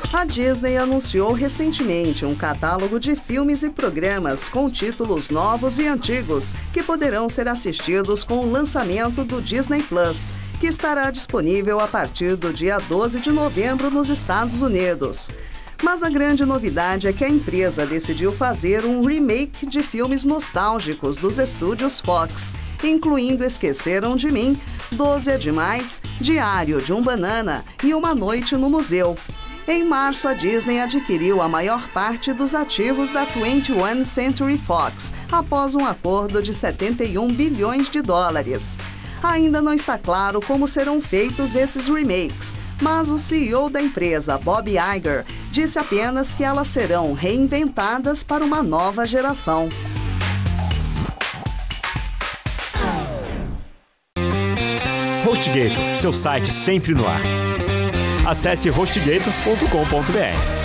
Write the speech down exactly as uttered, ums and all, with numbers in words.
A Disney anunciou recentemente um catálogo de filmes e programas com títulos novos e antigos que poderão ser assistidos com o lançamento do Disney Plus, que estará disponível a partir do dia doze de novembro nos Estados Unidos. Mas a grande novidade é que a empresa decidiu fazer um remake de filmes nostálgicos dos estúdios Fox, incluindo Esqueceram de Mim, doze é Demais, Diário de um Banana e Uma Noite no Museu. Em março, a Disney adquiriu a maior parte dos ativos da vinte e um Century Fox, após um acordo de setenta e um bilhões de dólares. Ainda não está claro como serão feitos esses remakes, mas o C E O da empresa, Bob Iger, disse apenas que elas serão reinventadas para uma nova geração. HostGator, seu site sempre no ar. Acesse hostgator ponto com ponto br.